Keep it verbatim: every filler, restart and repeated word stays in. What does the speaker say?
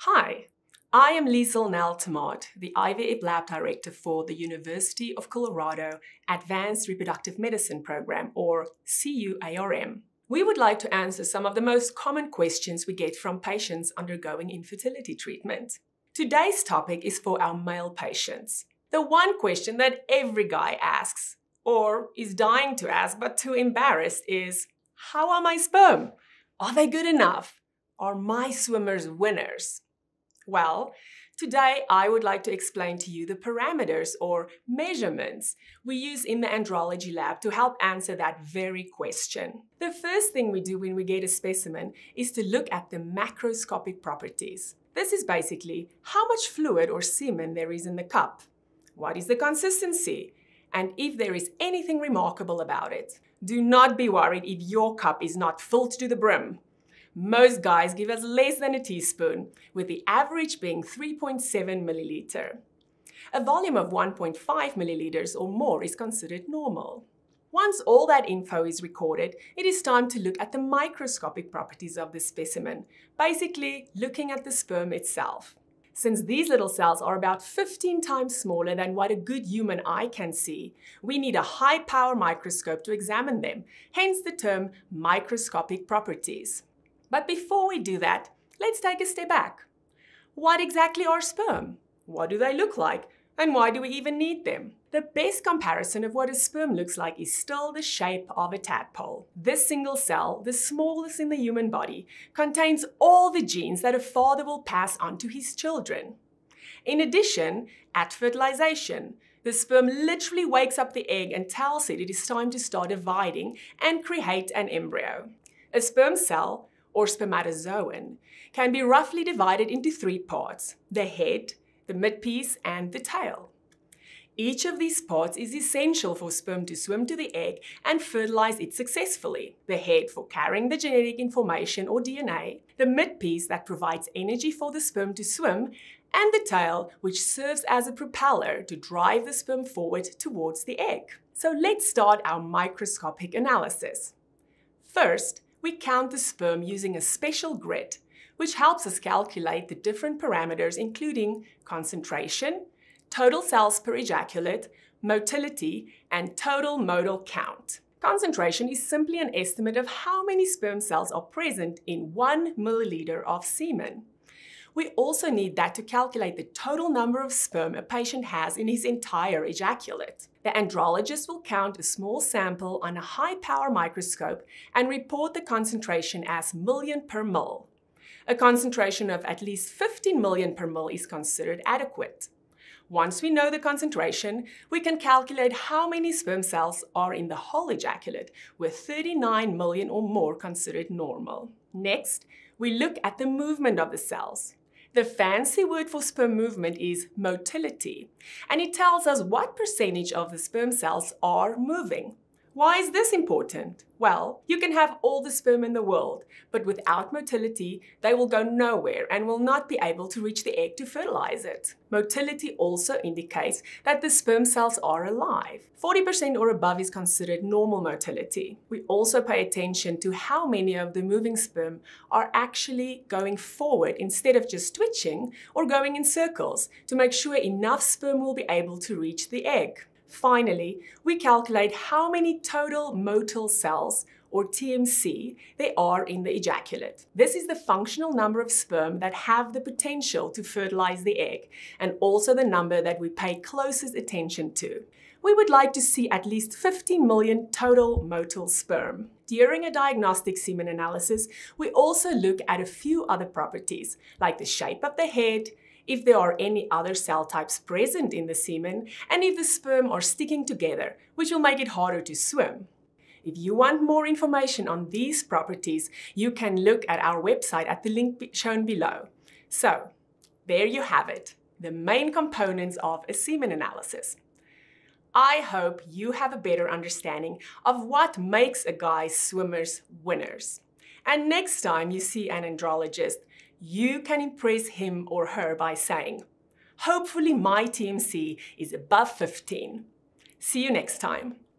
Hi, I am Liesl Nel-Themaat, the I V F Lab Director for the University of Colorado Advanced Reproductive Medicine Program, or C U A R M. We would like to answer some of the most common questions we get from patients undergoing infertility treatment. Today's topic is for our male patients. The one question that every guy asks, or is dying to ask but too embarrassed, is, how are my sperm? Are they good enough? Are my swimmers winners? Well, today I would like to explain to you the parameters or measurements we use in the andrology lab to help answer that very question. The first thing we do when we get a specimen is to look at the macroscopic properties. This is basically how much fluid or semen there is in the cup, what is the consistency, and if there is anything remarkable about it. Do not be worried if your cup is not filled to the brim. Most guys give us less than a teaspoon, with the average being three point seven milliliter. A volume of one point five milliliters or more is considered normal. Once all that info is recorded, it is time to look at the microscopic properties of the specimen, basically looking at the sperm itself. Since these little cells are about fifteen times smaller than what a good human eye can see, we need a high-power microscope to examine them, hence the term microscopic properties. But before we do that, let's take a step back. What exactly are sperm? What do they look like? And why do we even need them? The best comparison of what a sperm looks like is still the shape of a tadpole. This single cell, the smallest in the human body, contains all the genes that a father will pass on to his children. In addition, at fertilization, the sperm literally wakes up the egg and tells it it is time to start dividing and create an embryo. A sperm cell, or spermatozoan, can be roughly divided into three parts: the head, the midpiece, and the tail. Each of these parts is essential for sperm to swim to the egg and fertilize it successfully. The head for carrying the genetic information or D N A, the midpiece that provides energy for the sperm to swim, and the tail which serves as a propeller to drive the sperm forward towards the egg. So let's start our microscopic analysis. First, we count the sperm using a special grid, which helps us calculate the different parameters including concentration, total cells per ejaculate, motility, and total motile count. Concentration is simply an estimate of how many sperm cells are present in one milliliter of semen. We also need that to calculate the total number of sperm a patient has in his entire ejaculate. The andrologist will count a small sample on a high-power microscope and report the concentration as million per mil. A concentration of at least fifteen million per mil is considered adequate. Once we know the concentration, we can calculate how many sperm cells are in the whole ejaculate, with thirty-nine million or more considered normal. Next, we look at the movement of the cells. The fancy word for sperm movement is motility, and it tells us what percentage of the sperm cells are moving. Why is this important? Well, you can have all the sperm in the world, but without motility, they will go nowhere and will not be able to reach the egg to fertilize it. Motility also indicates that the sperm cells are alive. forty percent or above is considered normal motility. We also pay attention to how many of the moving sperm are actually going forward instead of just twitching or going in circles to make sure enough sperm will be able to reach the egg. Finally, we calculate how many total motile cells, or T M C, there are in the ejaculate. This is the functional number of sperm that have the potential to fertilize the egg, and also the number that we pay closest attention to. We would like to see at least fifteen million total motile sperm. During a diagnostic semen analysis, we also look at a few other properties, like the shape of the head, if there are any other cell types present in the semen, and if the sperm are sticking together, which will make it harder to swim. If you want more information on these properties, you can look at our website at the link shown below. So, there you have it, the main components of a semen analysis. I hope you have a better understanding of what makes a guy's swimmers winners. And next time you see an andrologist, you can impress him or her by saying, "Hopefully my T M C is above fifteen. See you next time.